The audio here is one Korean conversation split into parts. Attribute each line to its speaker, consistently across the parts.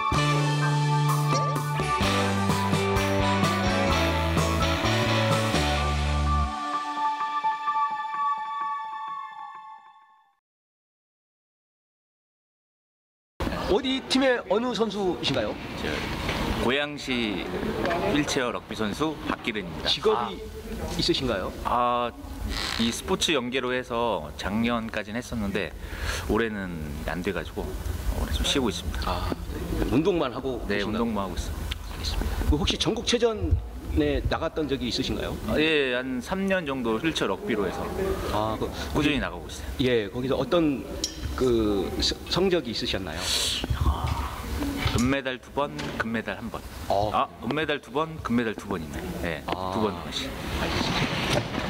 Speaker 1: 어디 팀의 어느 선수이신가요?
Speaker 2: 고양시 휠체어 럭비 선수 박기른입니다.
Speaker 1: 직업이 있으신가요?
Speaker 2: 이 스포츠 연계로 해서 작년까지는 했었는데 올해는 안 돼가지고 올해 좀 쉬고 있습니다.
Speaker 1: 운동만 하고
Speaker 2: 네,
Speaker 1: 계신가요?
Speaker 2: 운동만 하고 있습니다.
Speaker 1: 알겠습니다. 혹시 전국체전에 나갔던 적이 있으신가요?
Speaker 2: 예, 한 3년 정도 휠체어 럭비로 해서 꾸준히 나가고 있어요.
Speaker 1: 예, 거기서 어떤 그 성적이 있으셨나요?
Speaker 2: 은메달 2번, 금메달 1번. 은메달 2번, 금메달 2번이네. 네, 2번씩.
Speaker 1: 알겠습니다.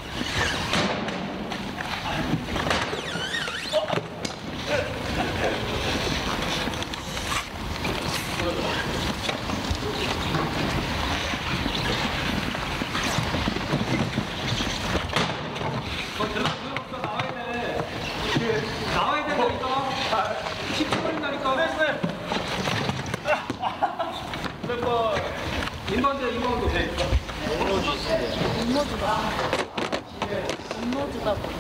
Speaker 3: 나와야 된다니까. 10초간이니까. 인바운드.
Speaker 4: 업로드다 보니.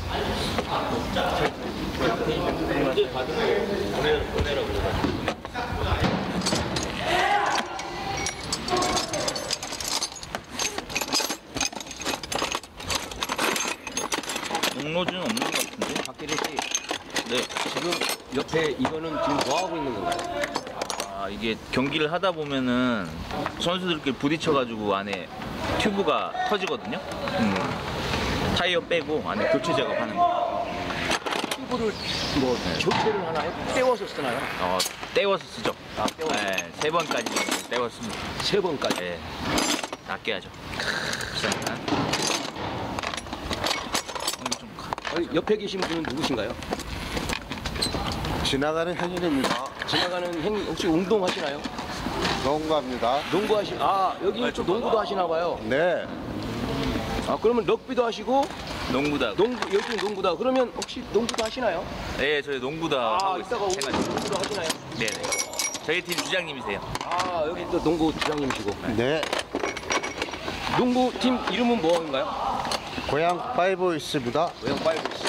Speaker 2: 공로즈는 없는 것 같은데?
Speaker 1: 박기린 씨,
Speaker 2: 네.
Speaker 1: 지금 옆에 이거는 지금 뭐 하고 있는 건가요?
Speaker 2: 이게 경기를 하다 보면은 선수들끼리 부딪혀가지고 안에 튜브가 터지거든요. 타이어 빼고 안에 교체 작업하는 거.
Speaker 1: 튜브를 뭐 교체를 하나요? 떼워서 쓰나요?
Speaker 2: 떼워서 쓰죠.
Speaker 1: 떼워서.
Speaker 2: 네, 3번까지 떼웠습니다.
Speaker 1: 3번까지.
Speaker 2: 네, 아껴야죠. 비싸니까.
Speaker 1: 옆에 계신 분은 누구신가요?
Speaker 5: 지나가는 행인입니다.
Speaker 1: 지나가는 혹시 운동하시나요?
Speaker 5: 농구합니다.
Speaker 1: 여기 좀 농구도 하시나 봐요.
Speaker 5: 네.
Speaker 1: 그러면 럭비도 하시고
Speaker 2: 농구다.
Speaker 1: 여기 농구다. 그러면 혹시 농구도 하시나요?
Speaker 2: 네, 저희 농구다 하고
Speaker 1: 이따가
Speaker 2: 있어요.
Speaker 1: 농구도 하시나요?
Speaker 2: 네네. 저희 팀 주장님이세요.
Speaker 1: 여기 또 농구 주장님이시고.
Speaker 5: 네.
Speaker 1: 농구팀 이름은 뭐인가요?
Speaker 5: 고향 파이브보이스입니다.
Speaker 1: 고양 파이브스.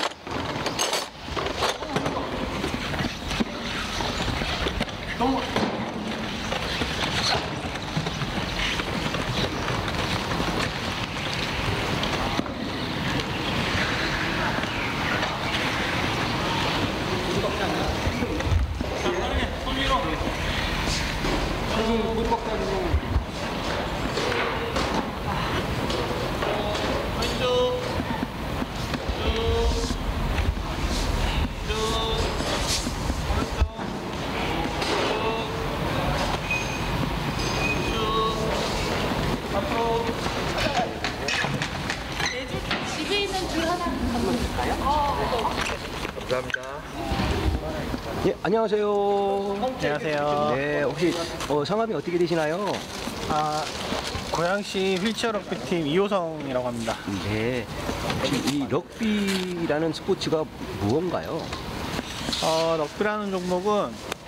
Speaker 4: 집에 있는 줄 하나 건너줄까요?
Speaker 2: 감사합니다.
Speaker 1: 예, 안녕하세요.
Speaker 6: 안녕하세요.
Speaker 1: 네, 혹시 성함이 어떻게 되시나요?
Speaker 6: 고양시 휠체어 럭비팀 이호성이라고 합니다.
Speaker 1: 네. 혹시 이 럭비라는 스포츠가 무언가요?
Speaker 6: 럭비라는 종목은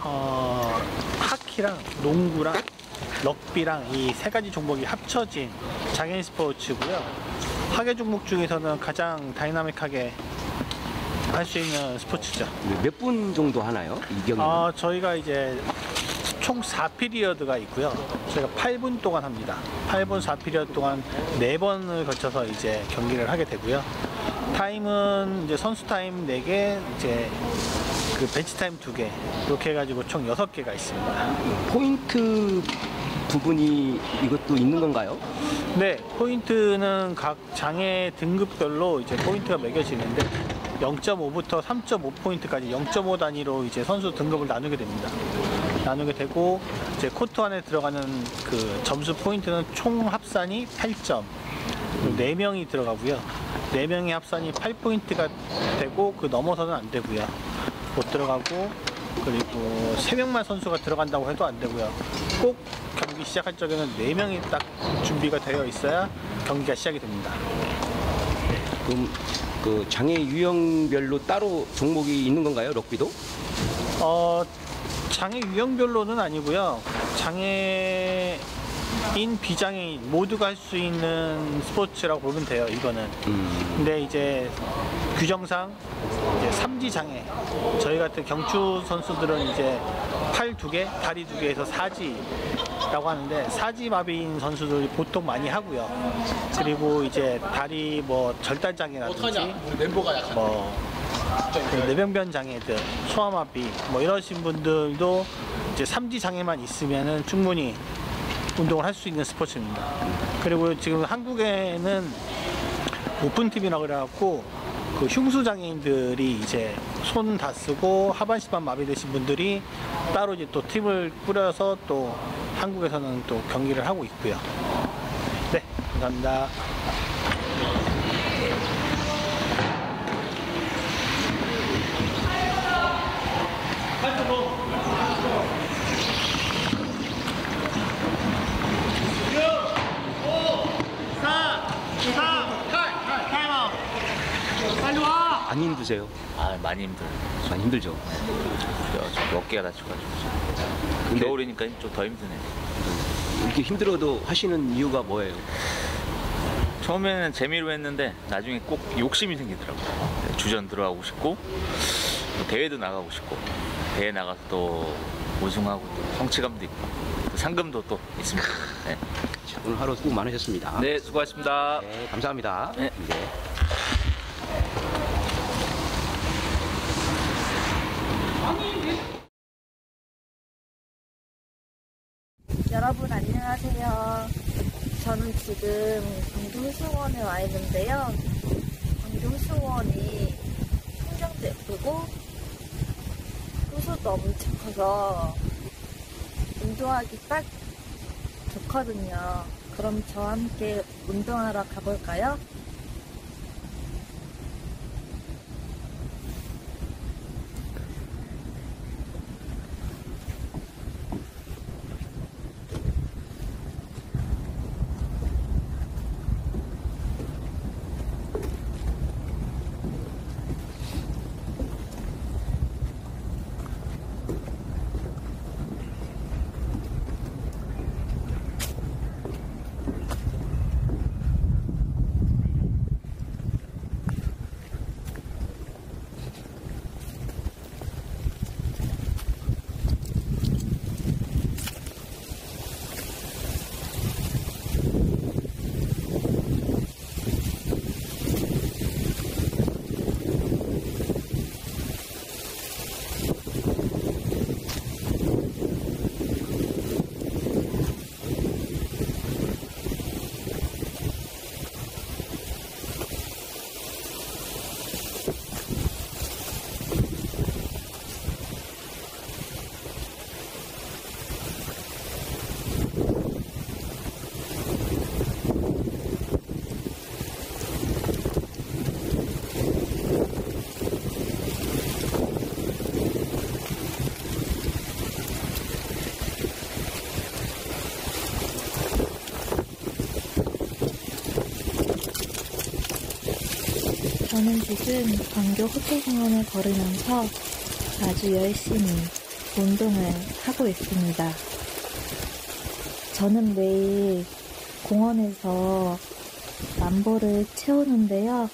Speaker 6: 하키랑 농구랑 럭비랑 이 세 가지 종목이 합쳐진 장애인 스포츠고요. 하계 종목 중에서는 가장 다이나믹하게 할 수 있는 스포츠죠.
Speaker 1: 몇 분 정도 하나요? 이 경기?
Speaker 6: 저희가 이제 총 4피리어드가 있고요. 저희가 8분 동안 합니다. 8분 4피리어드 동안 4번을 거쳐서 이제 경기를 하게 되고요. 타임은 이제 선수 타임 4개, 이제 그 벤치 타임 2개, 이렇게 해가지고 총 6개가 있습니다.
Speaker 1: 포인트 부분이 이것도 있는 건가요?
Speaker 6: 네, 포인트는 각 장애 등급별로 이제 포인트가 매겨지는데 0.5부터 3.5포인트까지 0.5 단위로 이제 선수 등급을 나누게 됩니다. 나누게 되고 이제 코트 안에 들어가는 그 점수 포인트는 총 합산이 8점. 4명이 들어가고요. 4명의 합산이 8포인트가 되고 그 넘어서는 안 되고요. 못 들어가고, 그리고 3명만 선수가 들어간다고 해도 안 되고요. 꼭 경기 시작할 적에는 4명이 딱 준비가 되어 있어야 경기가 시작이 됩니다.
Speaker 1: 그럼 그 장애 유형별로 따로 종목이 있는 건가요? 럭비도?
Speaker 6: 장애 유형별로는 아니고요. 장애인, 비장애인 모두가 할 수 있는 스포츠라고 보면 돼요. 이거는. 근데 이제 규정상 이제 3지 장애. 저희 같은 경추 선수들은 이제 팔 2개, 다리 2개에서 4지라고 하는데 4지 마비인 선수들이 보통 많이 하고요. 그리고 이제 다리 뭐 절단 장애라든지 그 뇌병변 장애들, 소아마비 뭐 이러신 분들도 이제 3지 장애만 있으면은 충분히 운동을 할 수 있는 스포츠입니다. 그리고 지금 한국에는 오픈 팀이라고 그래갖고 그 흉수 장애인들이 이제 손 다 쓰고 하반신만 마비되신 분들이 따로 이제 또 팀을 꾸려서 또 한국에서는 또 경기를 하고 있고요. 네, 감사합니다.
Speaker 7: 안 힘드세요?
Speaker 2: 아, 많이 힘들어요.
Speaker 7: 많이 힘들죠.
Speaker 2: 저 어깨가 다쳐가지고.
Speaker 7: 근데
Speaker 2: 겨울이니까 좀 더 힘드네.
Speaker 7: 이렇게 힘들어도 하시는 이유가 뭐예요?
Speaker 2: 처음에는 재미로 했는데 나중에 꼭 욕심이 생기더라고요. 주전 들어가고 싶고 또 대회도 나가고 싶고 대회 나가서 또 우승하고 또 성취감도 있고 또 상금도 또 있습니다. 네,
Speaker 7: 오늘 하루 수고 많으셨습니다.
Speaker 2: 네 수고하셨습니다.
Speaker 7: 네, 감사합니다.
Speaker 2: 네.
Speaker 7: 네.
Speaker 8: 여러분 안녕하세요. 저는 지금 광주호수원에 와 있는데요. 광주호수원이 풍경도 예쁘고 호수도 엄청 커서 운동하기 딱 좋거든요. 그럼 저와 함께 운동하러 가볼까요? 저는 지금 광교 호수공원을 걸으면서 아주 열심히 운동을 하고 있습니다. 저는 매일 공원에서 만보를 채우는데요.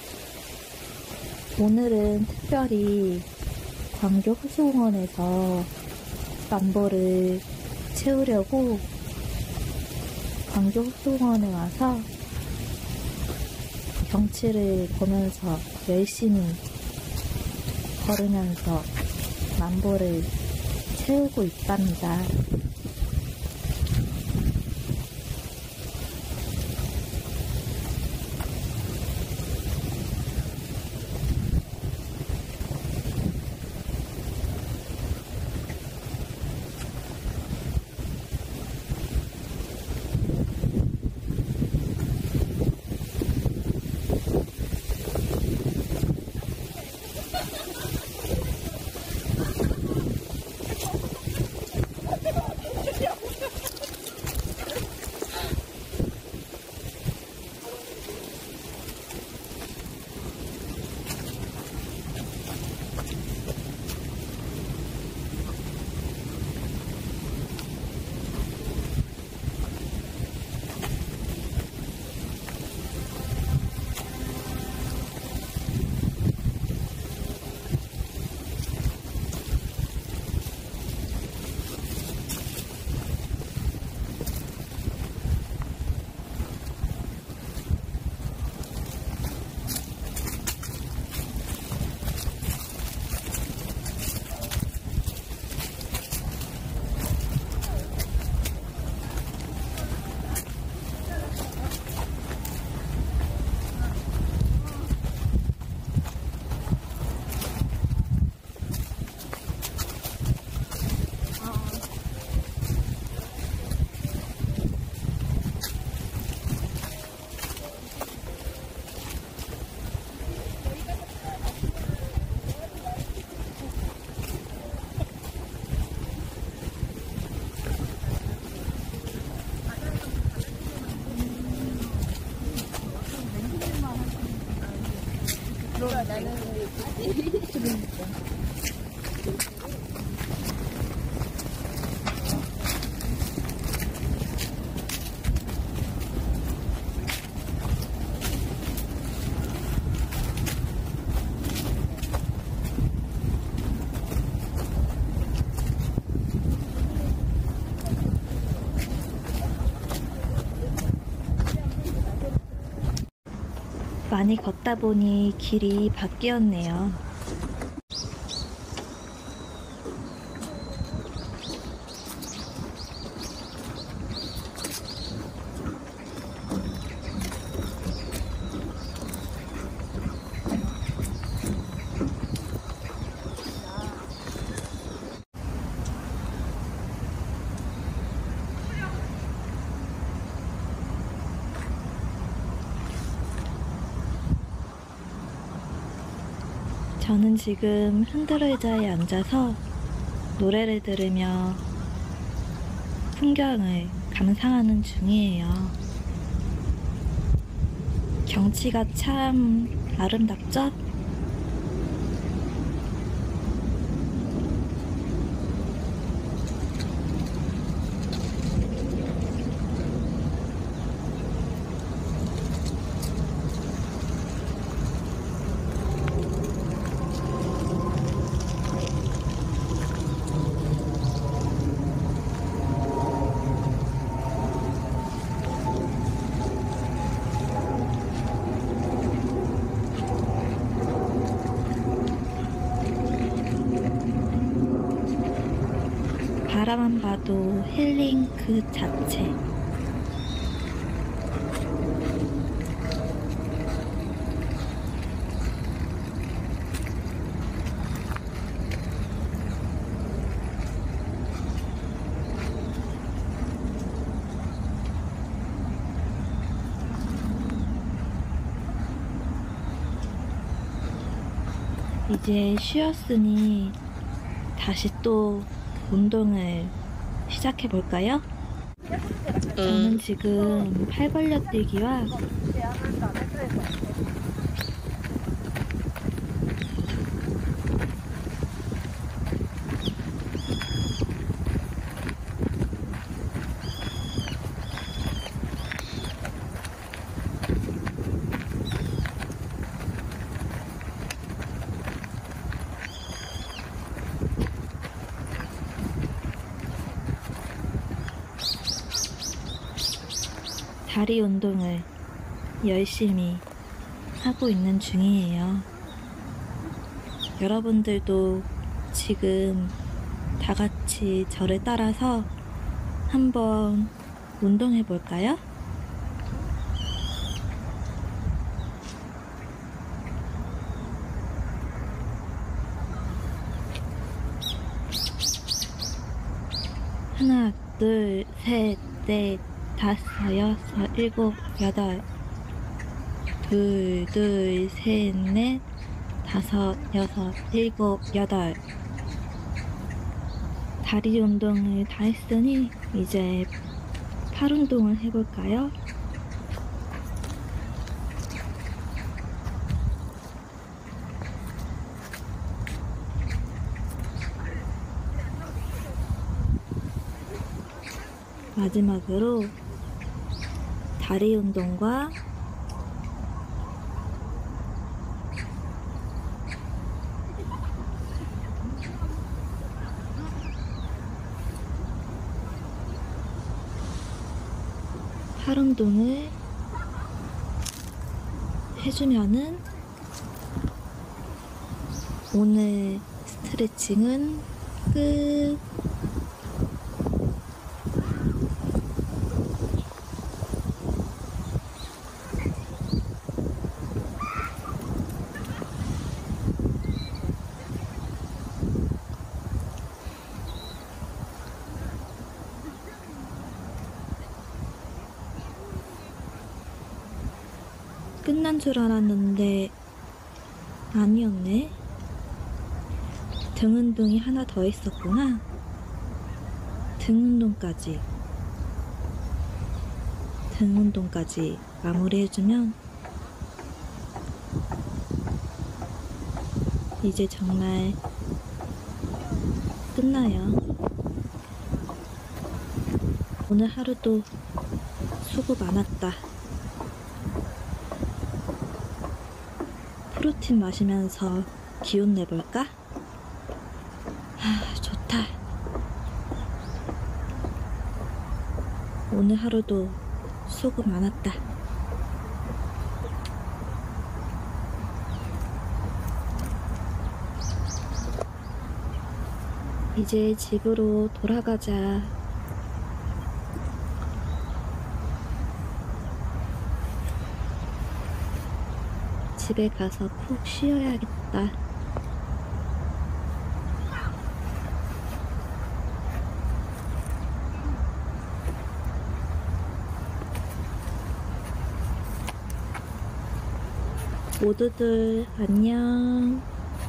Speaker 8: 오늘은 특별히 광교 호수공원에서 만보를 채우려고 광교 호수공원에 와서 경치를 보면서 열심히 걸으면서 만보를 채우고 있답니다. 많이 걷다 보니 길이 바뀌었네요. 저는 지금 흔들 의자에 앉아서 노래를 들으며 풍경을 감상하는 중이에요. 경치가 참 아름답죠? 바라만 봐도 힐링 그 자체. 이제 쉬었으니 다시 또 운동을 시작해 볼까요? 저는 지금 팔 벌려 뛰기와 다리 운동을 열심히 하고 있는 중이에요. 여러분들도 지금 다 같이 저를 따라서 한번 운동해 볼까요? 하나, 둘, 셋, 넷, 다섯, 여섯, 일곱, 여덟. 둘, 둘, 셋, 넷, 다섯, 여섯, 일곱, 여덟. 다리 운동을 다 했으니 이제 팔 운동을 해볼까요? 마지막으로 다리 운동과 팔 운동을 해주면은 오늘 스트레칭은 끝. 끝난 줄 알았는데 아니었네. 등 운동이 하나 더 있었구나. 등 운동까지 마무리해주면 이제 정말 끝나요. 오늘 하루도 수고 많았다. 프로틴 마시면서 기운 내볼까? 좋다. 오늘 하루도 수고 많았다. 이제 집으로 돌아가자. 집에 가서 푹 쉬어야겠다. 모두들 안녕.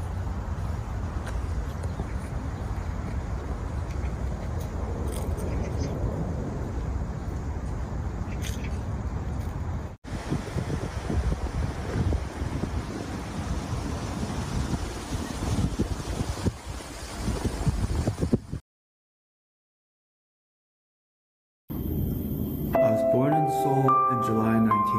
Speaker 9: I was born in Seoul in July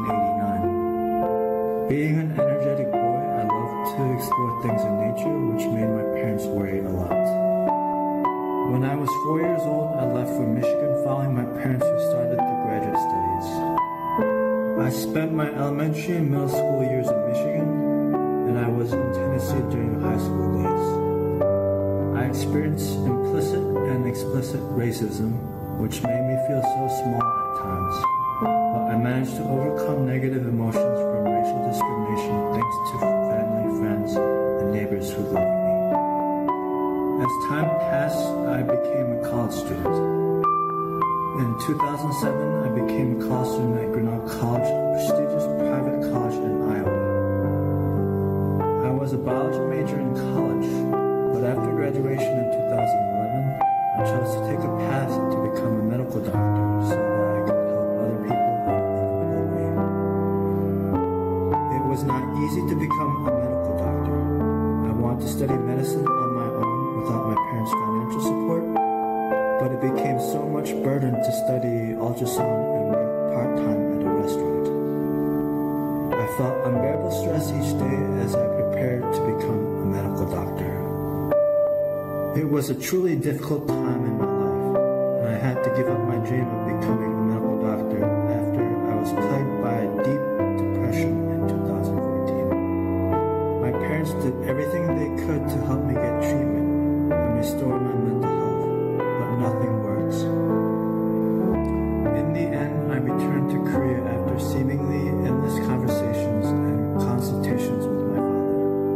Speaker 9: 1989. Being an energetic boy, I loved to explore things in nature, which made my parents worry a lot. When I was 4 years old, I left for Michigan following my parents who started the graduate studies. I spent my elementary and middle school years in Michigan, and I was in Tennessee during high school days. I experienced implicit and explicit racism, which made me feel so small at times. But I managed to overcome negative emotions from racial discrimination thanks to family, friends, and neighbors who loved me. As time passed, I became a college student. In 2007, I became a college student at Grinnell College, a prestigious private college in Iowa. I was a biology major in college, but after graduation in 2011, I chose to take a path to become a medical doctor so that I could help other people in a meaningful way. It was not easy to become a medical doctor. I wanted to study medicine on my own without my parents' financial support, but it became so much burden to study ultrasound and work part-time at a restaurant. I felt unbearable stress each day as I prepared to become a medical doctor. It was a truly difficult time in my life, and I had to give up my dream of becoming a medical doctor after I was plagued by a deep depression in 2014. My parents did everything they could to help me get treatment and restore my mental health, but nothing works. In the end, I returned to Korea after seemingly endless conversations and consultations with my father.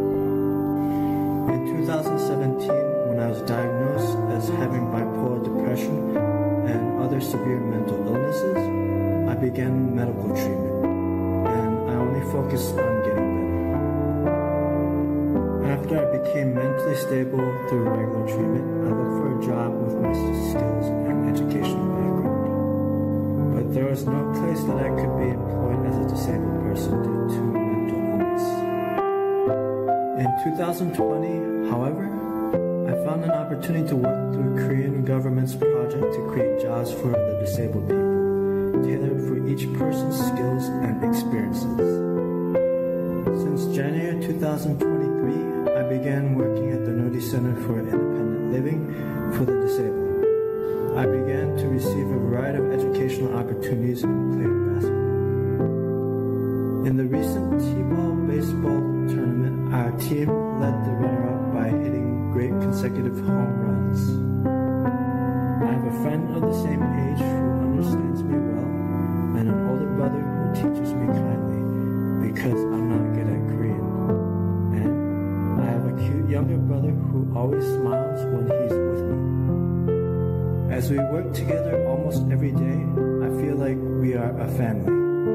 Speaker 9: In 2017, when I was diagnosed as having bipolar depression and other severe mental illnesses, I began medical treatment, and I only focused on getting better. After I became mentally stable through regular treatment, I looked for a job with my skills and educational background. But there was no place that I could be employed as a disabled person due to mental illness. In 2020, however, I found an opportunity to work through Korean government's project to create jobs for the disabled people, tailored for each person's skills and experiences. Since January 2023, I began working at the Nodi Center for Independent Living for the Disabled. I began to receive a variety of educational opportunities and played basketball. In the recent T-ball baseball tournament, our team led the runner-up by hitting great consecutive home runs. I have a friend of the same age who understands me well, and an older brother who teaches me kindly because I'm not good at Korean. And I have a cute younger brother who always smiles when he's with me. As we work together almost every day, I feel like we are a family.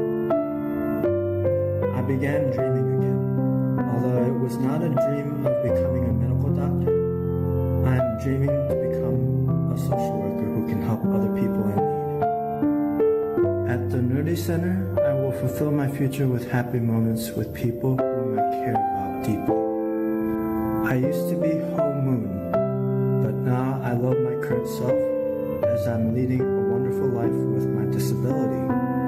Speaker 9: I began dreaming again. Although it was not a dream of becoming a medical doctor, I am dreaming to become a social worker who can help other people in need. At the Nerdy Center, I will fulfill my future with happy moments with people whom I care about deeply. I used to be Ho Moon, but now I love my current self as I'm leading a wonderful life with my disability.